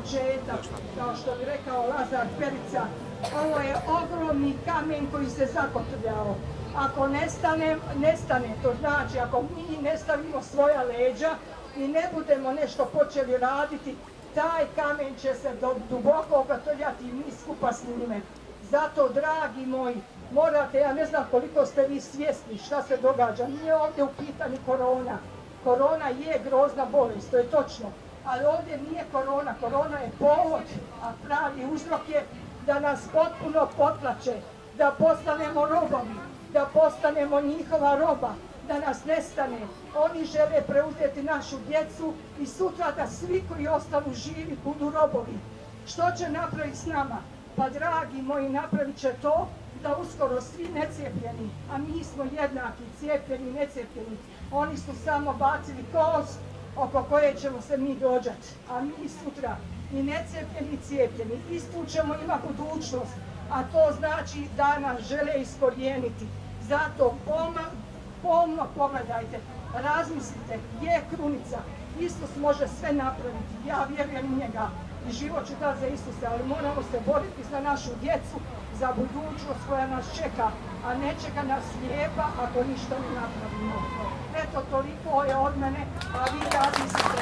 početak, kao što bi rekao Lazar Perica. Ovo je ogromni kamen koji se zakotrljao. Ako nestane, to znači ako mi ne stavimo svoja leđa i ne budemo nešto počeli raditi, taj kamen će se duboko okotrljati i mi skupa s njime. Zato, dragi moji, morate, ja ne znam koliko ste vi svjesni šta se događa. Nije ovdje u pitanju korona. Korona je grozna bolest, to je točno. Ali ovdje nije korona. Korona je povod, a pravi uzrok je da nas potpuno potlače, da postanemo robovi, da postanemo njihova roba, da nas nestane. Oni žele preuzeti našu djecu i sutra da svi koji ostanu živi budu robovi. Što će napraviti s nama? Pa, dragi moji, napravit će to da uskoro svi necijepljeni, a mi smo jednaki, cijepljeni i necijepljeni, oni su samo bacili kost oko koje ćemo se mi dođati, a mi sutra i necijepljeni i cijepljeni istu ćemo imati budućnost, a to znači da nas žele iskorijeniti. Zato pomno pogledajte, razmislite, je Krunica, Isus može sve napraviti, ja vjerujem u njega i život ću dati za Isusa, ali moramo se boriti za našu djecu, za budućnost koja nas čeka, a ne čeka nas lijepa ako ništa ne napravimo. Eto, toliko je od mene, a vi razmislite.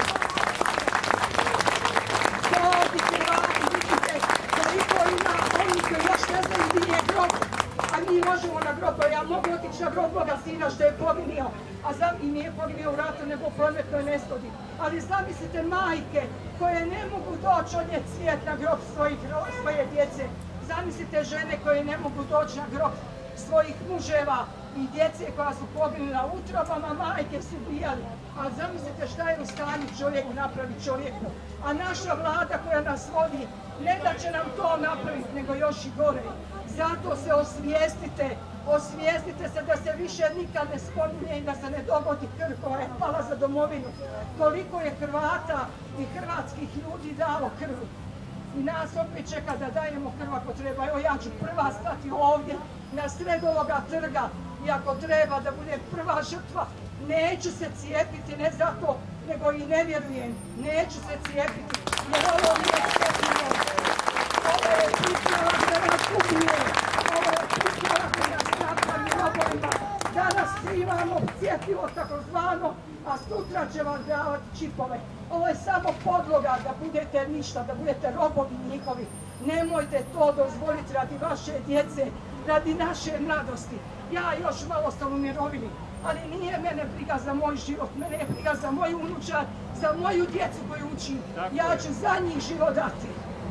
Ovdje Hrvati, vidite, koliko ima oni koji još ne znaju gdje je grob, a mi možemo na grob, ja mogu otići na grob moga sina što je poginio, i nije poginio u ratu nego u prometnoj nesgodi. Ali zamislite majke koje ne mogu doći odnijeti cvijet na grob svoje djece. Zamislite žene koje ne mogu doći na grob svojih muževa i djece koja su poginula u utrobama, majke su ubijali. A zamislite šta je u stanju čovjeku napraviti čovjeku. A naša vlada koja nas vodi, ne da će nam to napraviti, nego još i gore. Zato se osvijestite se da se više nikad ne spominje i da se ne dogodi krv koja je pala za domovinu. Koliko je Hrvata i hrvatskih ljudi dalo krv. I nas opet čeka da dajemo krv ako treba. Evo, ja ću prva stati ovdje na sred ovoga trga i ako treba da bude prva žrtva, neću se cijepiti, ne zato, nego i ne vjerujem. Neću se cijepiti, jer ovo nije cijepljenje. Ovo je pismela gdje nas ubije. Ovo je pismela gdje nas napravi robovima. Danas imamo cijepivo takozvano, a sutra će vam davati čipove. Ovo je samo podloga da budete ništa, da budete robovi njihovi. Nemojte to dozvoliti radi vaše djece, radi naše mladosti. Ja još malo sam u mirovini, ali nije mene briga za moj život, mene je briga za moju unučad, za moju djecu koju učim. Ja ću za njih život dati.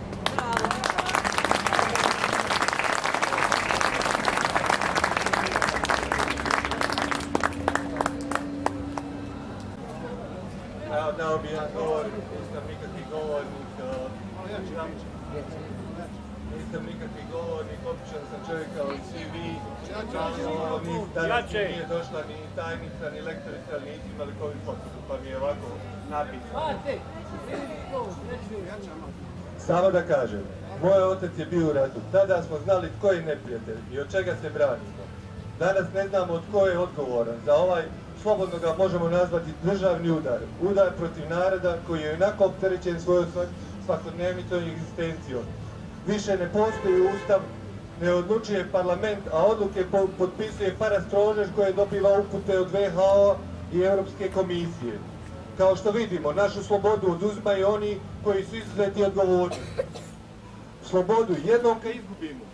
Dao bi ja govorim, nisam nikakvi govornik, običan sam čovjek kao i svi vi. Danas nije došla ni tajnica, ni lektorica, ni imali covid potvrdu, pa mi je ovako napisano. Samo da kažem, moj otac je bio u ratu, tada smo znali tko je neprijatelj i od čega se branimo. Danas ne znamo od tko je odgovoran za ovaj, slobodno ga možemo nazvati državni udar. Udar protiv naroda koji je onako opterećen svojom svakodnevnicom i egzistencijom. Više ne postoji ustav, ne odlučuje parlament, a odluke potpisuje parastrožaž koje dobiva upute od WHO i Europske komisije. Kao što vidimo, našu slobodu oduzimaju oni koji su izuzeti odgovorni. Slobodu jednom kad izgubimo,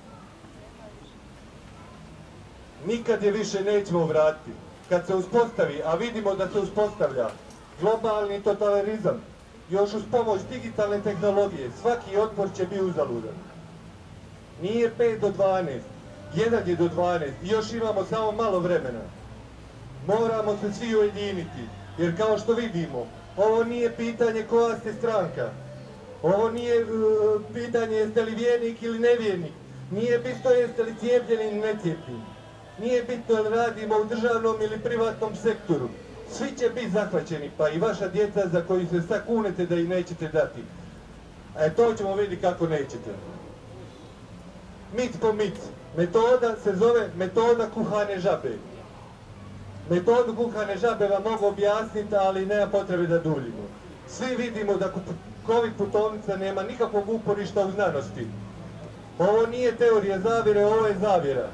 nikad je više nećemo vratiti. Kad se uspostavi, a vidimo da se uspostavlja, globalni totalitarizam, još uz pomoć digitalne tehnologije, svaki otpor će biti uzaludan. Nije 5 do 12, 1 je do 12 i još imamo samo malo vremena. Moramo se svi ujediniti, jer kao što vidimo, ovo nije pitanje koja ste stranka. Ovo nije pitanje jeste li vjernik ili nevjernik. Nije bitno jeste li cijepljeni ili necijepljeni. Nije bitno da radimo u državnom ili privatnom sektoru. Svi će biti zahvaćeni, pa i vaša djeca za koju se sad kunete da ih nećete dati. A to ćemo vidjeti kako nećete. Mic po mic. Metoda se zove metoda kuhane žabe. Metodu kuhane žabe vam mogu objasniti, ali nema potrebe da duljimo. Svi vidimo da COVID putovnica nema nikakvog uporišta u znanosti. Ovo nije teorija zavjere, ovo je zavjera.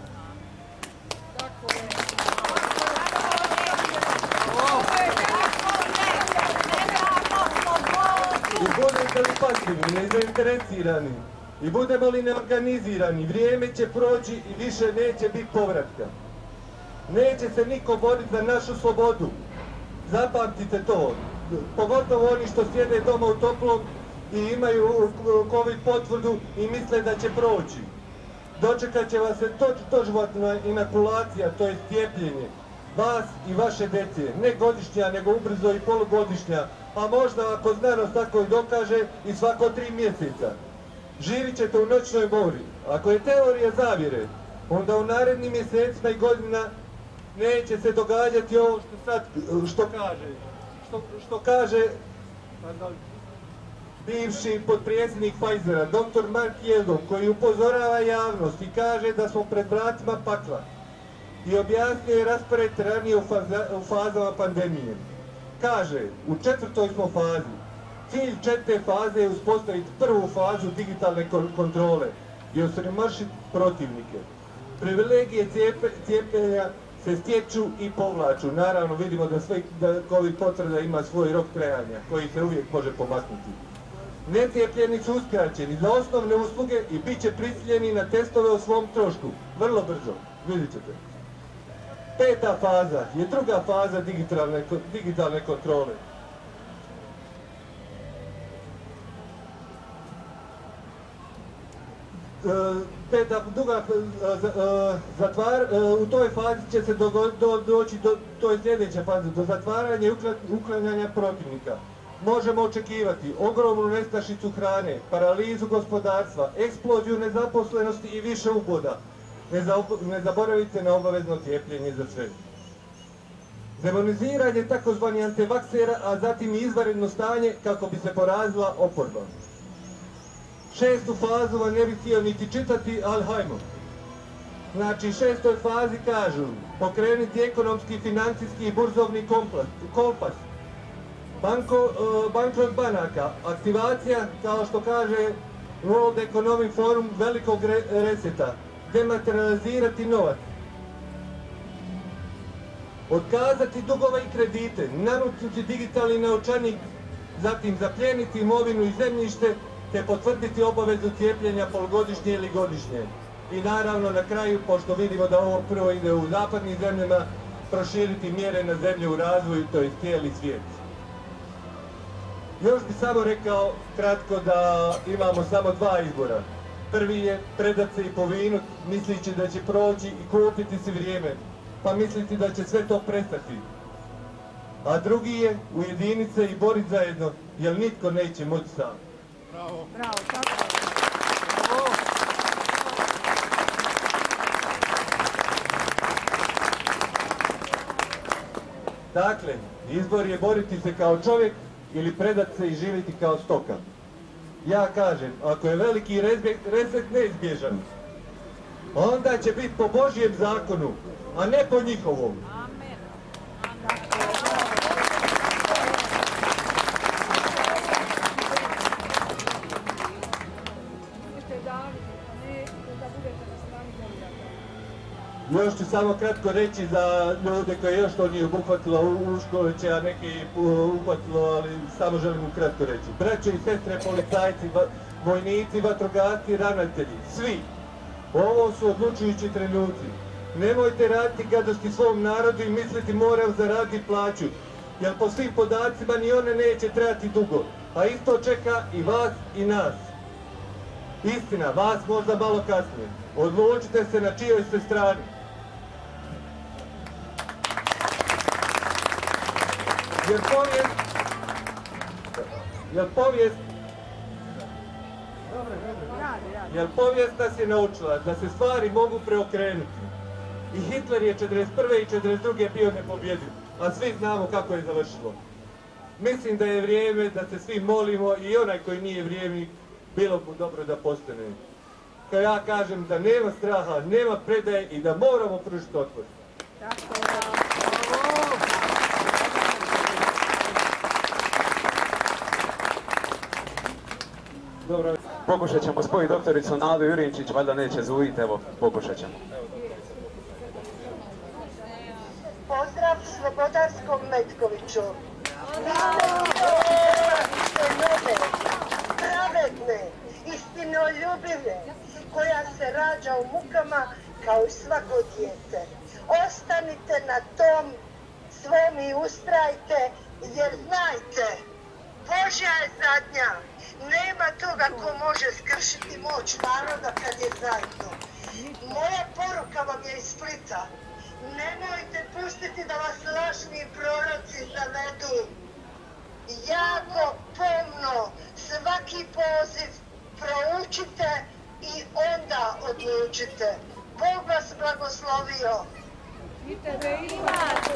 I budete li pasivni, nezainteresirani, i budemo li neorganizirani, vrijeme će proći i više neće biti povratka. Neće se niko boriti za našu slobodu. Zapamtite to. Pogotovo oni što sjede doma u toplom i imaju COVID potvrdu i misle da će proći. Dočekat će vas se doživotna inakulacija, to je cijepljenje. Vas i vaše djece, ne godišnja, nego ubrzo i polugodišnja, a možda ako znanost tako i dokaže i svako 3 mjeseca. Živit ćete u noćnoj mori. Ako je teorija zavjere, onda u narednim mjesecima i godina neće se događati ovo što kaže bivši potpredsjednik Pfizera, dr. Mark Jedom, koji upozorava javnost i kaže da smo pred vratima pakla. I objasnio je raspored ranije u fazama pandemije. Kaže, u 4. smo fazi. Cilj 4. faze je uspostaviti prvu fazu digitalne kontrole i osiromašiti protivnike. Privilegije cijepljenja se stječu i povlaču. Naravno, vidimo da COVID potvrda ima svoj rok trajanja, koji se uvijek može pomaknuti. Necijepljeni su uskraćeni za osnovne usluge i bit će prisiljeni na testove o svom trošku. Vrlo brzo, vidjet ćete. 5. faza je druga faza digitalne kontrole. U toj fazi će se doći, to je sljedeća faza, do zatvaranja i uklanjanja protivnika. Možemo očekivati ogromnu nestašicu hrane, paralizu gospodarstva, eksploziju nezaposlenosti i više uboda. Ne zaboravite na obavezno cijepljenje za sve. Demoniziranje takozvani antivaksera, a zatim i izvanredno stanje kako bi se porazila oporba. 6. fazu vam ne bih htio niti čitati, ali hajmo. Znači, 6. fazi kažu pokrenuti ekonomski, financijski i burzovni kompas, bankrot banaka, aktivacija, kao što kaže World Economic Forum, velikog reseta, dematerializirati novac, otkazati dugove i kredite, naručiti digitalni novčanik, zatim zaplijeniti imovinu i zemljište, te potvrditi obavezu cijepljenja polugodišnje ili godišnje. I naravno na kraju, pošto vidimo da ovo prvo ide u zapadnim zemljama, proširiti mjere na zemlje u razvoju, to je cijeli svijet. Još bih samo rekao kratko da imamo samo 2 izbora. Prvi je predat se i povinut, misleći da će proći i kupiti si vrijeme, pa misliti da će sve to prestati. A drugi je ujediniti se i boriti zajedno, jer nitko neće moći sam. Bravo. Bravo, tako. Dakle, izbor je boriti se kao čovjek ili predat se i živjeti kao stoka. Ja kažem, ako je veliki reset neizbježan, onda će biti po Božjem zakonu, a ne po njihovom. Još ću samo kratko reći za ljude koje još to nije obuhvatilo Uškoviće, a neki uhvatilo, ali samo želim kratko reći. Braće i sestre, policajci, vojnici, vatrogasci, ravnatelji, svi. Ovo su odlučujući trenuci. Nemojte raditi gadosti svom narodu i misliti moram zaraditi plaću, jer po svim podacima ni one neće trajati dugo, a isto čeka i vas i nas. Istina, vas možda malo kasnije. Odlučite se na čijoj ste strani. Jer povijest nas je naučila da se stvari mogu preokrenuti. I Hitler je 1941. i 1942. bio nepobjediv, a svi znamo kako je završilo. Mislim da je vrijeme da se svi molimo i onaj koji nije vrijeme, bilo mu dobro da postane. Kao ja kažem da nema straha, nema predaje i da moramo pružiti otpor. Pokušat ćemo spojiti doktoricu Nadu Jurinčić, valjda neće zujiti, evo, pokušat ćemo. Pozdrav Slobodarskom Metkoviću. Pravedne, istinoljubive, koja se rađa u mukama kao i svako dijete. Ostanite na tom svom i ustrajte, jer znajte, Božja je zadnja. Nema toga ko može skršiti moć naroda kad je zajedno. Moja poruka vam je iz Splita. Nemojte pustiti da vas lažni proroci zavedu. Jako pomno svaki poziv proučite i onda odlučite. Bog vas blagoslovio. I tebe imate.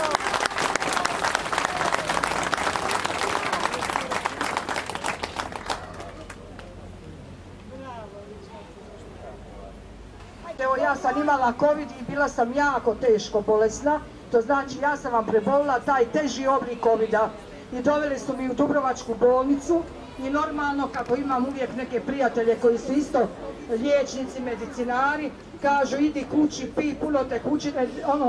Evo, ja sam imala COVID i bila sam jako teško bolesna, to znači ja sam vam prebolila taj teži oblik COVID-a i doveli su mi u Dubrovačku bolnicu i normalno, kako imam uvijek neke prijatelje koji su isto liječnici, medicinari, kažu idi kući, pi puno tekućine,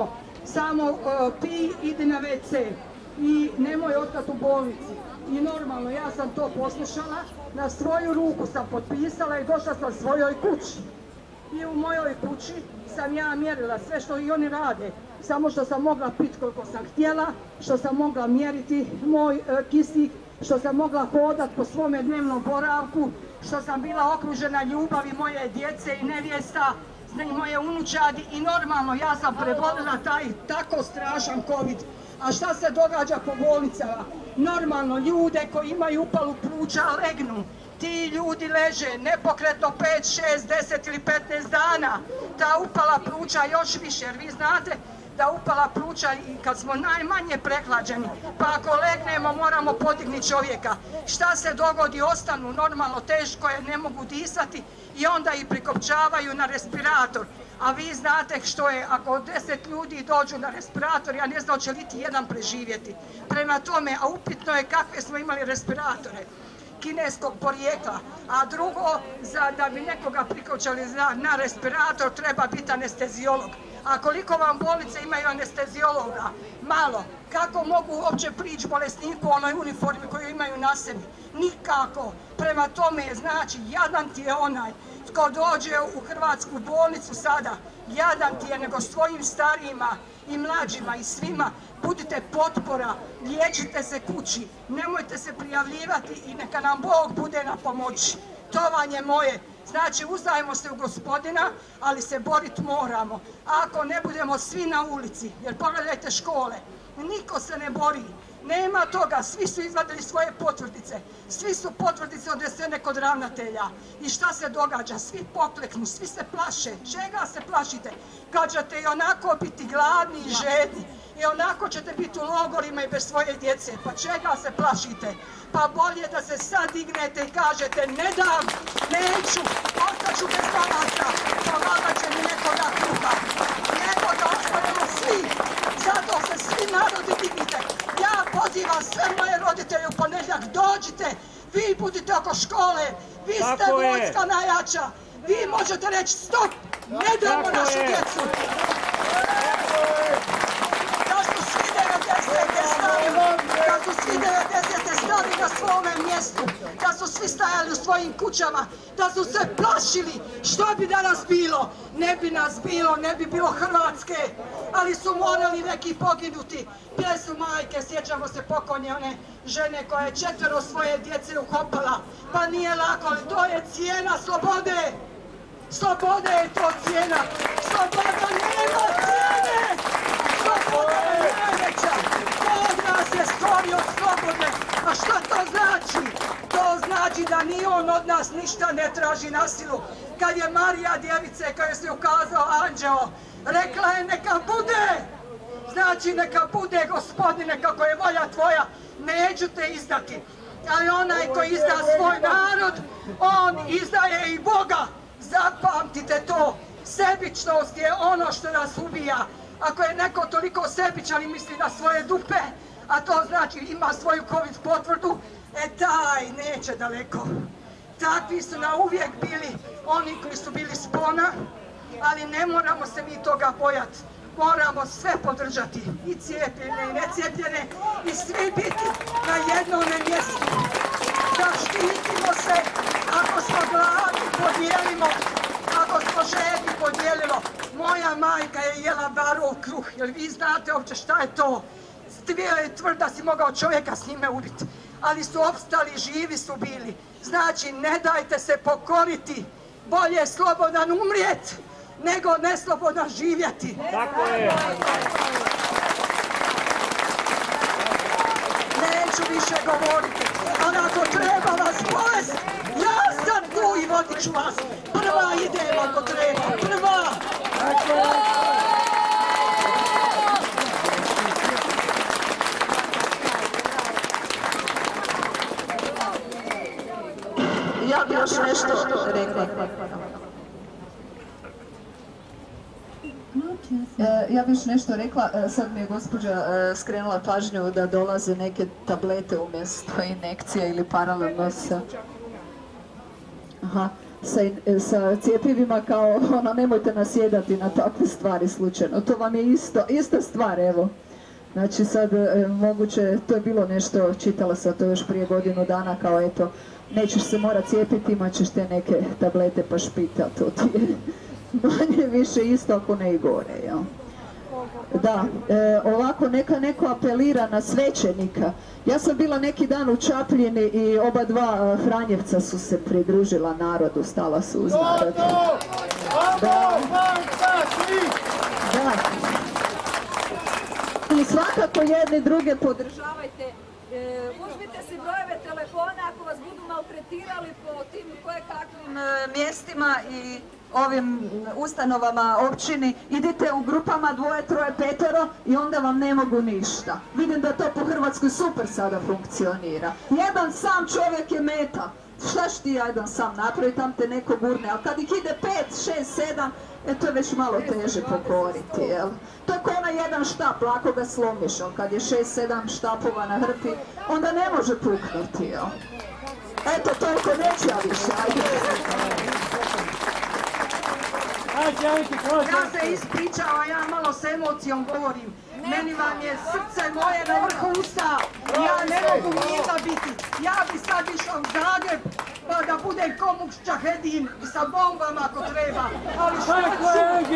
samo pi, idi na WC i nemoj ostati u bolnici. I normalno, ja sam to poslušala, na svoju ruku sam potpisala i došla sam svojoj kući. I u mojoj kući sam ja mjerila sve što i oni rade, samo što sam mogla piti koliko sam htjela, što sam mogla mjeriti moj kisik, što sam mogla hodat po svome dnevnom boravku, što sam bila okružena ljubavi moje djece i nevjesta, i moje unučadi i normalno ja sam prebolila taj tako strašan COVID. A šta se događa po bolnicama? Normalno ljude koji imaju upalu pluća legnu. Ti ljudi leže nepokretno 5, 6, 10 ili 15 dana. Ta upala pluća još više, jer vi znate da upala pluća i kad smo najmanje prehlađeni, pa ako legnemo moramo podignuti čovjeka. Šta se dogodi? Ostanu normalno teško je, ne mogu disati i onda ih prikopčavaju na respirator. A vi znate što je, ako 10 ljudi dođu na respirator, ja ne znam će li ti jedan preživjeti. Prema tome, a upitno je kakve smo imali respiratore kineskog porijekla, a drugo, da bi nekoga prikočali na respirator treba biti anesteziolog. A koliko vam bolnice imaju anesteziologa? Malo. Kako mogu uopće prići bolesniku u onoj uniformi koju imaju na sebi? Nikako. Prema tome, znači, jadan ti je onaj tko dođe u hrvatsku bolnicu sada, jadan ti je nego svojim starijima i mlađima i svima. Budite potpora, liječite se kući, nemojte se prijavljivati i neka nam Bog bude na pomoći. To vam je moje. Znači, uzdajemo se u Gospodina, ali se boriti moramo. A ako ne budemo svi na ulici, jer pogledajte škole, niko se ne bori. Nema toga, svi su izvadili svoje potvrdice, svi su potvrdice odnesene kod ravnatelja. I šta se događa? Svi pokleknu, svi se plaše. Čega se plašite? Kad ćete i onako biti gladni i žedni, i onako ćete biti u logorima i bez svoje djece, pa čega se plašite? Pa bolje da se sad dignete i kažete ne dam, neću, ostaću bez novaca, pa valjda će mi nekoga kruha. Nego da ostanemo svi, zato se svi narodi dignite. Ja pozivam sve moje roditelje u ponedjeljak, dođite, vi budite oko škole, vi ste vojska najjača, vi možete reći stop, ne damo našu djecu. Kad su svi 90. stali na svome mjestu, da su svi stajali u svojim kućama, da su se plašili, što bi danas bilo? Ne bi nas bilo, ne bi bilo Hrvatske, ali su morali neki poginuti. Gdje su majke, sjećamo se pokojne one žene koja je 4 svoje djece ukopala, pa nije lako, ali to je cijena slobode. Slobode je to cijena, sloboda nema cijene, sloboda je najveća. Bog nas je stvorio slobodne. A šta to znači? To znači da ni on od nas ništa ne traži na silu. Kad je Marija djevice, kad je se ukazao anđeo, rekla je neka bude. Znači neka bude, Gospodine, kako je volja tvoja, neću te izdati. Ali onaj koji izda svoj narod, on izdaje i Boga. Zapamtite to. Sebičnost je ono što nas ubija. Ako je neko toliko sebičan i misli na svoje dupe, a to znači ima svoju COVID potvrdu, taj neće daleko. takvi su na uvijek bili oni koji su bili spona, ali ne moramo se mi toga bojati. Moramo sve podržati, i cijepljene i necijepljene, i svi biti na jednome mjestu. Zaštitimo se, ako smo gladni podijelimo, ako smo žedni podijelimo. Moja majka je jela barov kruh, jer vi znate uopće šta je to. Tvrda si mogao čovjeka s njime ubiti, ali su opstali, živi su bili. Znači, ne dajte se pokoriti, bolje je slobodan umrijet nego neslobodan živjeti. Tako je. Neću više govoriti, ali ako treba vas bolest, ja sam tu i vodit ću vas. Prva idem ako treba, prva! Ja bi još nešto rekla. Ja bih još nešto rekla, sad mi je gospođa skrenula pažnju da dolaze neke tablete umjesto injekcija ili paralelno sa cjepivima, kao ono, nemojte nasjedati na takve stvari slučajno. To vam je ista stvar, evo. Znači sad moguće, to je bilo nešto, čitala sam to još prije godinu dana, kao eto, nećeš se morat cijepiti, imat ćeš te neke tablete pa špita, to ti je manje više isto, ako ne i gore, jel? Da, ovako neka neko apelira na svećenika. Ja sam bila neki dan u Čapljini i oba dva Franjevca su se pridružila narodu, stala su uz narod. Da. I svakako jedni druge podržavajte. Uzmite si brojeve telefona ako vas budu maltretirali po tim kojekakvim mjestima i ovim ustanovama, općini. Idite u grupama 2, 3, 5 i onda vam ne mogu ništa. Vidim da to po Hrvatskoj super sada funkcionira. Jedan sam čovjek je meta. Šta ću ti jedan sam napraviti, tam te neko gurne, ali kad ih ide 5, 6, 7, to je već malo teže pokoriti, jel? To je ko onaj jedan štap, lako ga slomiš, ali kad je 6, 7 štapova na hrpi, onda ne može puknuti, jel? Eto, toliko neću ja više, ajde. Ja se ispričala, ja malo s emocijom govorim. Meni vam je srce moje na vrhu usta. Ja ne mogu mirna biti. Ja bi sad išla u Zagreb pa da budem ko Mudžahedin sa bombama ako treba. Ali što ću?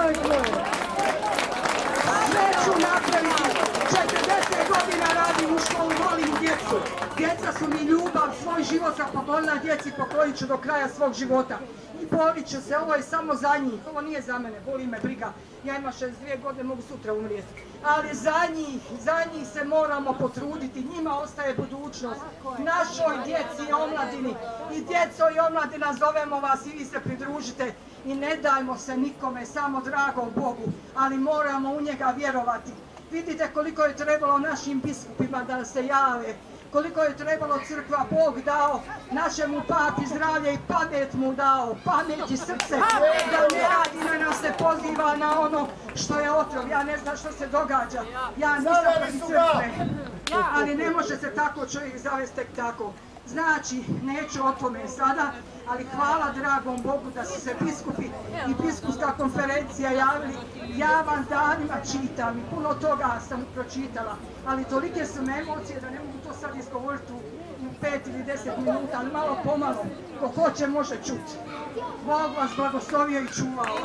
Sve ću napraviti. 40 godina radim u školu, volim djecu. Djeca su mi ljubav, svoj život sam poklonila djeci, poklonit ću do kraja svog života. I borit ću se, ovo je samo za njih, ovo nije za mene, boli me briga. Ja imam 62 godine, mogu sutra umrijeti. Ali za njih se moramo potruditi, njima ostaje budućnost. Našoj djeci i omladini. I djeco i omladina zovemo vas i vi se pridružite. I ne dajmo se nikome, samo dragom Bogu, ali moramo u njega vjerovati. Vidite koliko je trebalo našim biskupima da se jave, koliko je trebalo crkva, Bog dao našemu papi zdravlje i pamet mu dao, pamet i srce, da ne radi na nas, se poziva na ono što je otrov. Ja ne znam što se događa, ja nisam protiv crkve, ali ne može se tako čovjek zavesti tek tako. Znači, neću o tome sada, ali hvala dragom Bogu da su se biskupi i biskupska konferencija javili. Ja vam danima čitam i puno toga sam pročitala, ali tolike su me emocije da ne mogu to sad izgovoriti u 5 ili 10 minuta, ali malo pomalo, ko hoće može čuti. Bog vas blagoslovio i čuvao.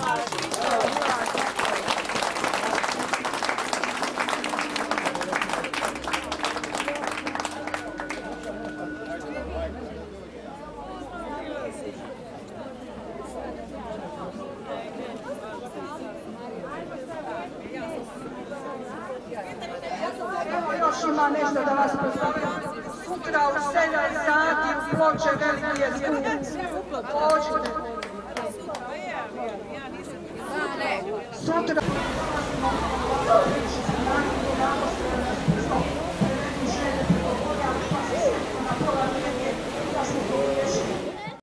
Ima nešto da vas pozovem. Sutra u 7 sati u Ploče veliki je skup. Dođite. Sutra